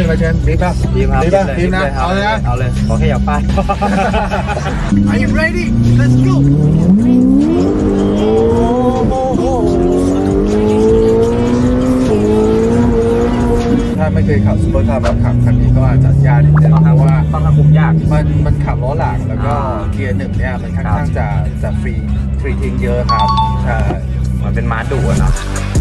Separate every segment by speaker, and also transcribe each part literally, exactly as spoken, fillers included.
Speaker 1: มาเชนบีบป่ะบีบครับบีบป่ะบีบนะเอาเลยนะเอาเลยขอแค่อย่าพลาด Are you ready? Let's go ถ้าไม่เคยขับซูเปอร์คาร์มาขับคันนี้ก็อาจจะยากนิดนึงเพราะว่าค่อนข้างคุมยากมันมันขับล้อหลังแล้วก็เกียร์หนึ่งเนี่ยมันค่อนข้างจะจะฟรีฟรีทิ้งเยอะครับใช่มันเป็นม้าดุเนาะ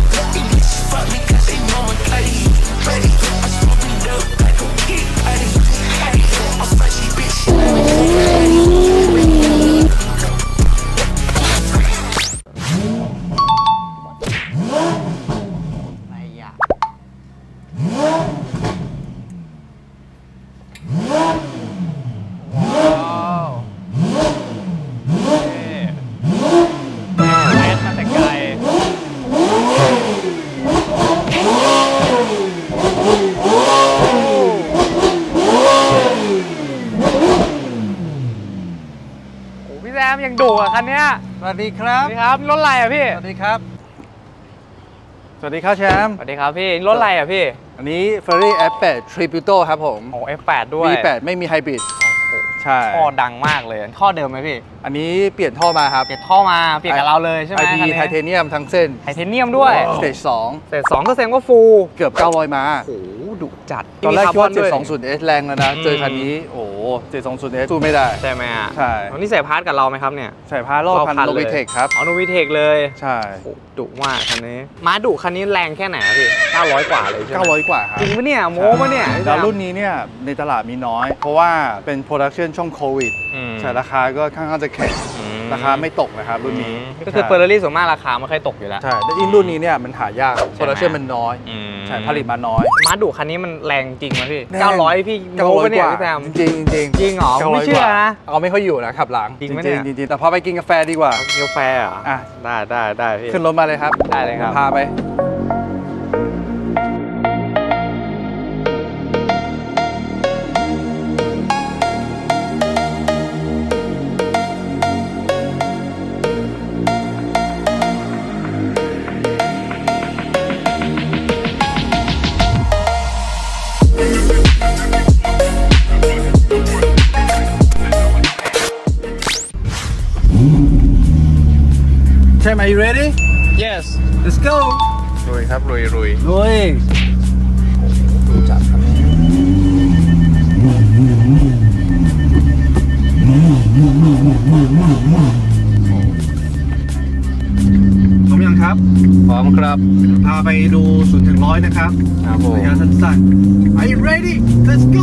Speaker 2: ยังดุอ่ะคันนี้
Speaker 1: สวัสดีครับ
Speaker 2: สวัสดีครับรถอะไรอ่ะพี่
Speaker 1: สวัสดีครับสวัสดีครับแชมป์
Speaker 2: สวัสดีครับพี่รถอะไรอ่ะพี่
Speaker 1: อันนี้ Ferrari เอฟ แปด Tributo ครับผม
Speaker 2: โอ้ เอฟ แปด ด้วย
Speaker 1: วี แปด ไม่มีไฮบริดใช่
Speaker 2: ท่อดังมากเลยท่อเดิมไหมพี่
Speaker 1: อันนี้เปลี่ยนท่อมาครับ
Speaker 2: เปลี่ยนท่อมาเปลี่ยนกับเราเลยใช่ไหม
Speaker 1: ไอ พี ไทเทเนียมทั้งเส้น
Speaker 2: ไทเทเนียมด้วย
Speaker 1: สเตจสอง
Speaker 2: สเตจสองก็แสดงว่าฟูล
Speaker 1: เกือบเก้าร้อยม้า
Speaker 2: โอ้โหดุจัด
Speaker 1: ตอนแรกคิดว่าเจ็ดสองศูนย์เอสแรงแล้วนะเจอคันนี้โอ้เจ็ดสองศูนย์เอสสู้ไม่ได้
Speaker 2: ใช่ไหมอ่ะ
Speaker 1: ใช่
Speaker 2: วันนี้ใส่พาร์ทกับเราไหมครับเนี่ย
Speaker 1: ใส่พาร์ทรอบพันโนวิเทคครับ
Speaker 2: เอาโนวิเทคเลย
Speaker 1: ใช่
Speaker 2: ดุมากคันนี้ม้าดุคันนี้แรงแค่ไหนพี่เก้าร้อยกว่าเลยใช่ไหม
Speaker 1: เก้าร้อยกว่าครับ
Speaker 2: จริงปะเนี่ยโม้ปะเนี่ย
Speaker 1: แล้วรุ่นนี้เนี่ยในตลาดมีน้อยเพราะว่าเป็นโปรดักชันช่วงโควิดใช่ราคาก็ค่อนข้างจะแข็งราคาไม่ตกนะครับรุ่นนี้
Speaker 2: ก็คือเฟอร์รารี่ส่วนมากราคาไม่ค่อยตกอยู่แล้ว
Speaker 1: ใช่แต่อินรุ่นนี้เนี่ยมันหายากโปรดักชันมันน้อยใช่ผลิตมาน้อย
Speaker 2: ม้าดุคันนี้มันแรงจริงไหมพี่เก้าร้อยพี่โม้ปะเนี่ยพี่แซม
Speaker 1: จริงจริง
Speaker 2: จริงเหรอไม่เชื่อนะ
Speaker 1: เอาไม่ค่อยอยู่นะขับหลัง
Speaker 2: จริง
Speaker 1: จริงจริงแต่พอไปกินกาแฟดีกว่า
Speaker 2: กาแฟอ่ะได้ได้ได้พี่
Speaker 1: ขึ้นรถมาเลยครับ
Speaker 2: ได้เลยครับ
Speaker 1: พาไปใช่ไหม you ready
Speaker 2: yes
Speaker 1: let's go
Speaker 2: ลุยครับลุยลุย
Speaker 1: ลุยดูจัดครับพร้อมยังครับ
Speaker 2: พร้อมครับ
Speaker 1: พาไปดูศูนย์ถึงร้อยนะครับ
Speaker 2: ครับผม
Speaker 1: ระยะสั้นๆ Are you ready let's go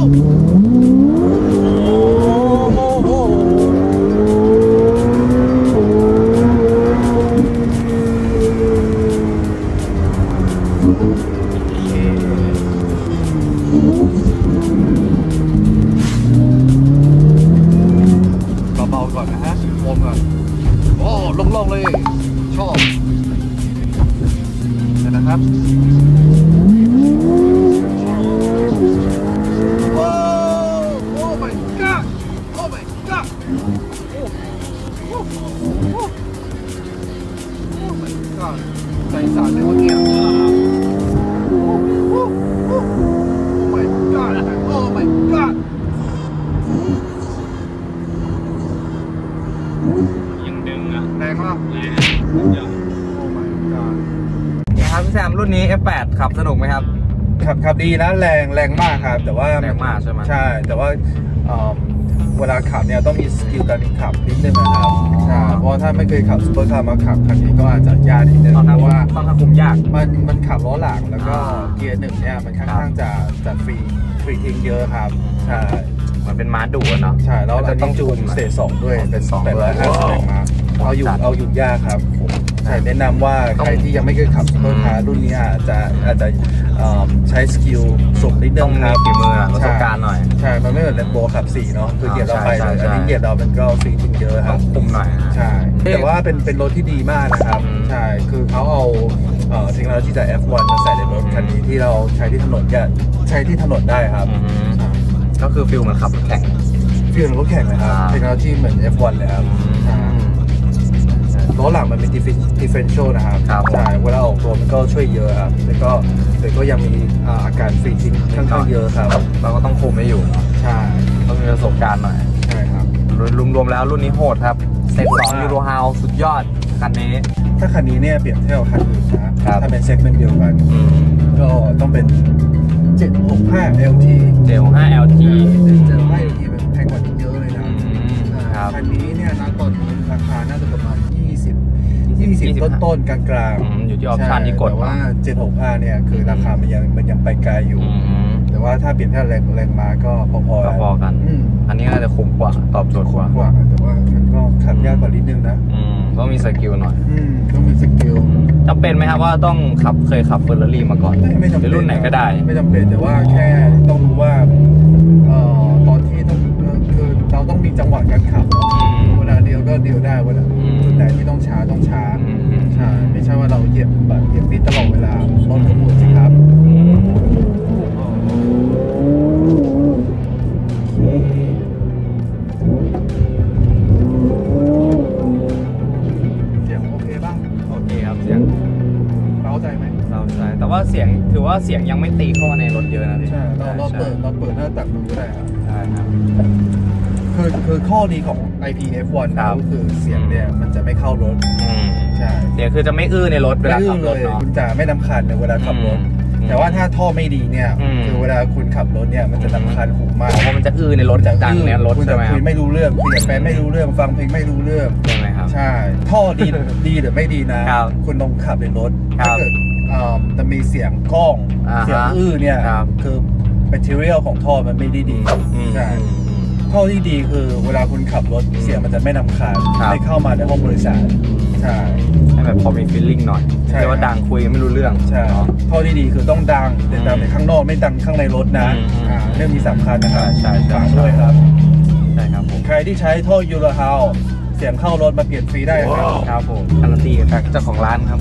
Speaker 1: เบาๆก่อนนะฮะวอร์มก่อนโอ้โล่งๆเลยชอบเห็นนะครับโอ้ oh my god oh my god โอ้ oh my god ใจสั่นเลยวันนี้oh my god oh my god
Speaker 2: ยังดึงอ่ะ
Speaker 1: แรงมาก
Speaker 2: แรงเยอะ
Speaker 1: oh my god
Speaker 2: ครับพี่แซมรุ่นนี้ เอฟ แปด ขับสนุกไหมครับ
Speaker 1: ขับขับดีนะแรงแรงมากครับแต่ว่า
Speaker 2: แรงมากใช่ไหม
Speaker 1: ใช่แต่ว่าเวลาขับเนี่ยต้องมีสกิลการขับนิดนึงนะครับใช่เพราะถ้าไม่เคยขับซูเปอร์คาร์มาขับคันนี้ก็อาจจะยากนิดนึงเพราะว่า
Speaker 2: ค่อนข้างคุมยาก
Speaker 1: มันมันขับล้อหลังแล้วก็เกียร์หนึ่งเนี่ยมันค่อนข้างจะจะฟรีฟรีทิ้งเยอะครับใช่
Speaker 2: มันเป็นม้าดุเนาะ
Speaker 1: ใช่แล้วเราต้องจูนสเตจสองด้วยเป็นแปดร้อยห้าสิบแรงม้าเอาอยู่เอาอยู่ยากครับใช่แนะนำว่าใครที่ยังไม่เคยขับซูเปอร์คาร์รุ่นนี้อาจจะอาจจะใช้สกิลสูงนิดนึงครับ
Speaker 2: ฝีมือประสบการณ์หน่อย
Speaker 1: ใช่มันไม่เหมือนเลนโบขับสี่เนาะคือเหยียบเราไปเลยอันนี้เหยียบเราเป็นก็ฟรีทิ้งเยอะครับ
Speaker 2: คุมหน่อย
Speaker 1: ใช่แต่ว่าเป็นเป็นรถที่ดีมากนะครับใช่คือเขาเอาเทคโนโลยีจาก เอฟ วัน มาใส่ในรถคันนี้ที่เราใช้ที่ถนนจะใช้ที่ถนนได้ครับ
Speaker 2: ก็คือฟิลเหมือนขับรถแข่ง
Speaker 1: ฟิลเหมือนรถแข่งเลยครับเทคโนโลยีเหมือน เอฟ วัน เลยครับล้อหลังมันเป็น differential นะครับใช่เวลาออกตัวมันก็ช่วยเยอะครับแล้วก็แต่ก็ยังมีอาการฟรีทิ้งค่อนข้างเยอะครับ
Speaker 2: เราก็ต้องคุมให้อยู่
Speaker 1: ใช่
Speaker 2: ต้องมีประสบการณ์หน่อย
Speaker 1: ใช่ครับ
Speaker 2: รวมๆแล้วรุ่นนี้โหดครับเซตสองยูโรฮาวสุดยอดคันนี้
Speaker 1: ถ้าคันนี้เนี่ยเปรียบเทียบกับคันอื่นนะถ้าเป็นเซกเมนต์เดียวกันก็ต้องเป็นเจ็ดหกห้า แอล ที
Speaker 2: เจ็ดหกห้า แอล ที
Speaker 1: เจ็ดหกห้า แอล ที มันแพงกว่านี้เยอะเลยนะคันนี้เนี่ยนะตอนนี้ราคาน่าจะประมาณยี่สิบ ยี่สิบต้นๆกลาง
Speaker 2: ๆอยู่ที่ออปชั่นที่กด
Speaker 1: แต่ว่าเจ็ดหกห้าเนี่ยคือราคามันยังมันยังไปไกลอยู่แต่ว่าถ้าเปลี่ยนแค่แรงแรงม้าก็พอๆ
Speaker 2: พอๆกันอันนี้น่าจะคุ้มกว่าตอบโจทย์กว่า
Speaker 1: แต่ว่ามันก็ขับยากกว่านิดนึงนะ
Speaker 2: ต้องมีสกิลหน่อย
Speaker 1: ต้องมีสกิล
Speaker 2: จำเป็นไหมครับว่าต้องขับเคยขับเฟอร์รารี่มาก่อน
Speaker 1: ไม่จำเป็น
Speaker 2: รุ่นไหนก็ได้
Speaker 1: ไม่จำเป็นแต่ว่าแค่ต้องรู้ว่าตอนที่ต้องคือเราต้องมีจังหวะการขับเวลาเดียวก็เดียวได้เวลาจุดไหนที่ต้องช้าต้องช้าใช่ไม่ใช่ว่าเราเหยียบแบบเหยียบปิดตลอดเวลารถก็หมุนสิครับเสียงโอเคบ้าง
Speaker 2: โอเคครับเสียง
Speaker 1: เร้าใจไหม
Speaker 2: เร้าใจแต่ว่าเสียงถือว่าเสียงยังไม่ตีเข้ามาในรถเยอะนะพี่
Speaker 1: ใช่เราเราเปิดเราเปิดหน้าตักดูก็ได้ครับ
Speaker 2: ใช่ครับ
Speaker 1: คือคือข้อดีของ ไอ พี เอฟ วัน ก็คือเสียงเนี่ยมันจะไม่เข้ารถใช่
Speaker 2: เดี๋ยวคือจะไม่อื้อในรถเวลาขับรถเนาะ
Speaker 1: คุณจะไม่นำคันในเวลาขับรถแต่ว่าถ้าท่อไม่ดีเนี่ยคือเวลาคุณขับรถเนี่ยมันจะนำคันหูมาก
Speaker 2: เพราะมันจะอื้อในรถดังในรถใช่ไหม
Speaker 1: คุยไม่รู้เรื่องคุยกับแฟนไม่รู้เรื่องฟังเพลงไม่รู้เรื่อง
Speaker 2: ใช่ไหมครับ
Speaker 1: ใช่ท่อดีดีหรือไม่ดีนะคุณต้องขับในรถถ้าเกิดจะมีเสียงกล้องเสียงอื้อเนี่ยคือ material ของท่อมันไม่ได้ดีใช่ท่อที่ดีคือเวลาคุณขับรถเสียงมันจะไม่นำคาญไม่เข้ามาในห้องบริษัทใช่
Speaker 2: ให้แบบพอมี feeling หน่อยใช่ว่าดังคุยไม่รู้เรื่อง
Speaker 1: ใช่ท่อที่ดีคือต้องดังแต่ดังในข้างนอกไม่ดังข้างในรถนะเรื่องนี้สำคัญนะครับ
Speaker 2: ใช่ใช่
Speaker 1: ด้วยครับ
Speaker 2: ใช่ครับผม
Speaker 1: ใครที่ใช้ท่อยูโรฮาวเสียงเข้ารถมาเปลี่ยนฟรีได้ครับ
Speaker 2: ครับผมการันตีจากเจ้าของร้านครับ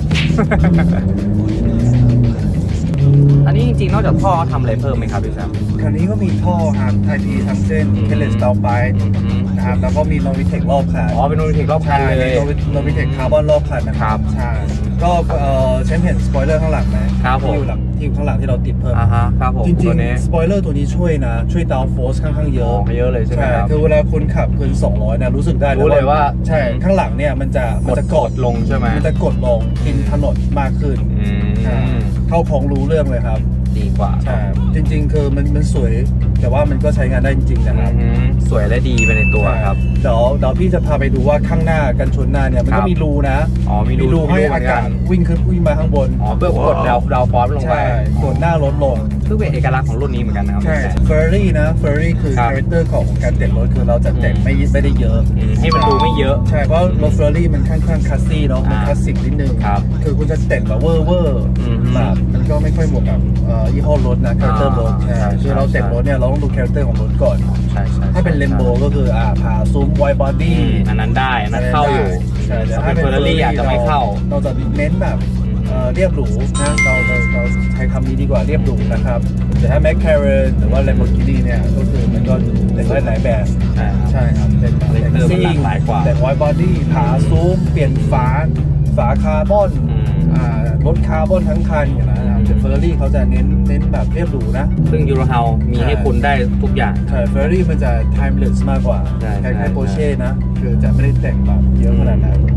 Speaker 2: อันนี้จริงๆนอกจากท่อทำอะไรเพิ่มไหมครับพี่แซม
Speaker 1: คันนี้ก็มีท่อครับไทพีทำเส้นเคเลสตาลไปนะครับแล้วก็มีโนวิเทครอบคัน
Speaker 2: อ๋อเป็นโนวิเทครอบคันเลย
Speaker 1: โนวิเทคคาร์บอนรอบคันนะครับใช่ก็เอ่อเช่นเห็นสปอยเลอร์ข้างหลังไหม
Speaker 2: ครับผม
Speaker 1: ที่อยู่หลังที่อยู่ข้างหลังที่เราติดเพิ่ม
Speaker 2: อ่าฮะครับผม
Speaker 1: จริงๆสปอยเลอร์ตัวนี้ช่วยนะช่วยดาวน์โฟร์สค่อนข้างเยอะ
Speaker 2: เยอะเลยใช่ไหมครับ
Speaker 1: คือเวลาคุณขับเกินสองร้อยเนี่ยรู้สึกได้
Speaker 2: รู้เลยว่า
Speaker 1: ใช่ข้างหลังเนี่ยมันจะ
Speaker 2: มันจะกดลงใช่ไหม
Speaker 1: มันจะกดลงกินถนนมากขึ้นเข้าของรู้เรื่องเลยครับ
Speaker 2: ดีกว่า
Speaker 1: ใช่จริงๆคือมันมันสวยแต่ว่ามันก็ใช้งานได้จริงๆนะครับ
Speaker 2: สวยและดีไปในตัวครับ
Speaker 1: เดี๋ยวเดี๋ยวพี่จะพาไปดูว่าข้างหน้ากันชนหน้าเนี่ยมันก็มีรูนะ
Speaker 2: อ๋อมี
Speaker 1: รูให้อากาศวิ่งขึ้นวิ่งมาข้างบน
Speaker 2: อ๋อเพื่อกดดาวดาวฟอร์มลงไป
Speaker 1: กดหน้ารถลง
Speaker 2: ซึ่งเป็นเอกลักษณ์ของรุ่นนี้เหมือนกันนะครับ
Speaker 1: ใช่เฟอร์รี่นะเฟอร์รี่คือคาแรคเตอร์ของการแต่งรถคือเราจะแต่งไม่ไม่ได้เยอะ
Speaker 2: ให้มันดูไม่เยอะ
Speaker 1: ใช่เพราะรถเฟอร์รี่มันค่อนข้างคลาสซี่เนาะมันคลาสสิกนิดนึงคือคุณจะแต่งแบบเวอร์เวอร์แบบมันก็ไม่ค่อยเหมาะกับยี่ห้อรถนะคาแรคเตอร์รถใช่คือเราแต่งรถเนี่ยเราต้องดูคาแรคเตอร์ของรถก่อน
Speaker 2: ใช่ใช่
Speaker 1: ถ้าเป็นเลนโบก็คืออ่าผ่าซุ้มไวบอดี้
Speaker 2: อันนั้นได้นั่นเข้าอยู่
Speaker 1: ใช่แต่
Speaker 2: ถ้าเป็นเฟอร์รารี่อาจจะไม่เข้า
Speaker 1: เราจะเน้นแบบเรียบหรูนะเราเราเราใช้คำนี้ดีกว่าเรียบหรูนะครับแต่ถ้าแมคแคเรนหรือว่าแลมโบกินีเนี่ยก็คือมันก็แต่งได้หลายแบบใช่ครับแต่ง
Speaker 2: แต่งซิ่งหลายกว่า
Speaker 1: แต่งไวบอดี้ผ่าซุ้มเปลี่ยนฝาฝาคาร์บอนรถคาร์บอนทั้งคันอย่างนั้นนะครับแต่เฟอร์รารี่เขาจะเน้นเน้นแบบเรียบหรูนะ
Speaker 2: ซึ่งยูโรฮาวมีให้คุณได้ทุกอย่าง
Speaker 1: ใช่เฟอร์รารี่มันจะ timeless มากกว่าคล้ายๆโปรเช่นะคือจะไม่ได้แต่งแบบเยอะขนาดนั้น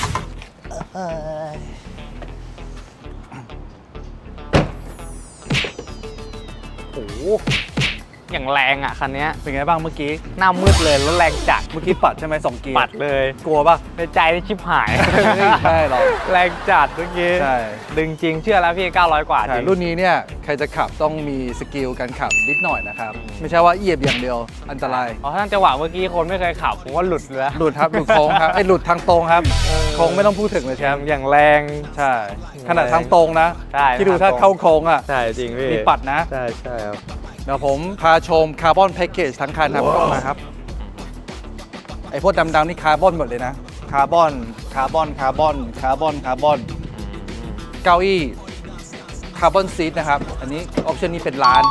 Speaker 2: โอ้โหอย่างแรงอ่ะคันนี้
Speaker 1: เป็นไงบ้างเมื่อกี้
Speaker 2: หน้ามืดเลยแล้วแรงจัด
Speaker 1: เมื่อกี้ปัดใช่ไหมสองเกียร์
Speaker 2: ปัดเลย
Speaker 1: กลัวป่ะ
Speaker 2: ในใจนี่ชิบหาย
Speaker 1: ใช่หรอ
Speaker 2: แรงจัดเมื่อกี้
Speaker 1: ใช่
Speaker 2: ดึงจริงเชื่อแล้วพี่เก้าร้อยกว่าจริง
Speaker 1: รุ่นนี้เนี่ยใครจะขับต้องมีสกิลการขับนิดหน่อยนะครับไม่ใช่ว่าเหยียบอย่างเดียวอันตราย
Speaker 2: อ๋อท่านจังหวะเมื่อกี้คนไม่เคยขับผมว่าหลุดเลย
Speaker 1: หลุดครับหลุดโค้งครับไอ้หลุดทางตรงครับโค้งไม่ต้องพูดถึงเลยแชมป์
Speaker 2: อย่างแรง
Speaker 1: ใช่ขนาดทางตรงนะที่ดูถ้าเข้าโค้งอ่ะ
Speaker 2: ใช่จริงพี่
Speaker 1: มีปัดนะ
Speaker 2: ใช่ใช่ครับ
Speaker 1: เดี๋ยวผมพาชมคาร์บอนแพ็กเกจทั้งคันครับต้องมาครับไอพวกดำๆนี่คาร์บอนหมดเลยนะคาร์บอนคาร์บอนคาร์บอนคาร์บอนคาร์บอนเก้าอี้คาร์บอนซีทนะครับอันนี้ออปชันนี้เป็นล้าน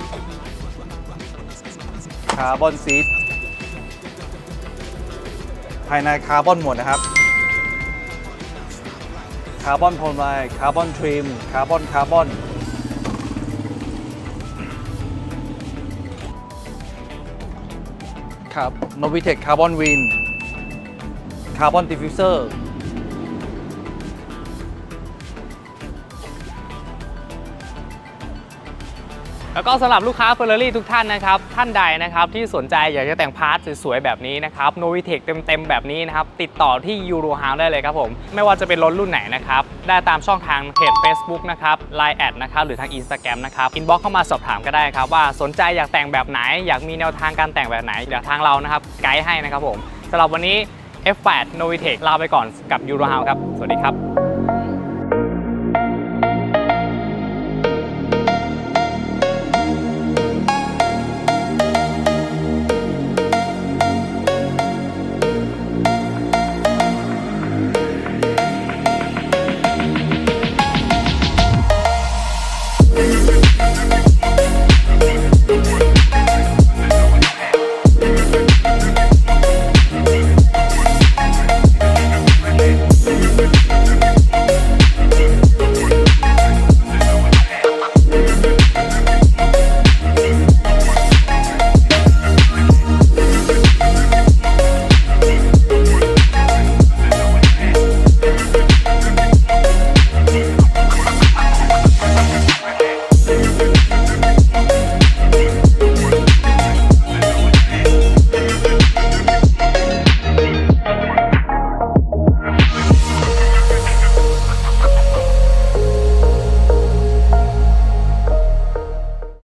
Speaker 1: คาร์บอนซีทภายในคาร์บอนหมดนะครับคาร์บอนโพลไมด์คาร์บอนทริมคาร์บอนคาร์บอนครับ Novitec Carbon Win Carbon Diffuser
Speaker 2: แล้วก็สำหรับลูกค้า Ferrari ทุกท่านนะครับท่านใดนะครับที่สนใจอยากจะแต่งพาร์ทสวยๆแบบนี้นะครับ Novitec เต็มๆแบบนี้นะครับติดต่อที่ Eurohouse ได้เลยครับผมไม่ว่าจะเป็นรถรุ่นไหนนะครับได้ตามช่องทางเพจ Facebook นะครับ ไลน์ แอดนะครับหรือทาง Instagram นะครับอินบ็อกซ์เข้ามาสอบถามก็ได้ครับว่าสนใจอยากแต่งแบบไหนอยากมีแนวทางการแต่งแบบไหนเดี๋ยวทางเรานะครับไกด์ให้นะครับผมสำหรับวันนี้ เอฟ แปด Novitec ลาไปก่อนกับ Eurohouse ครับสวัสดีครับ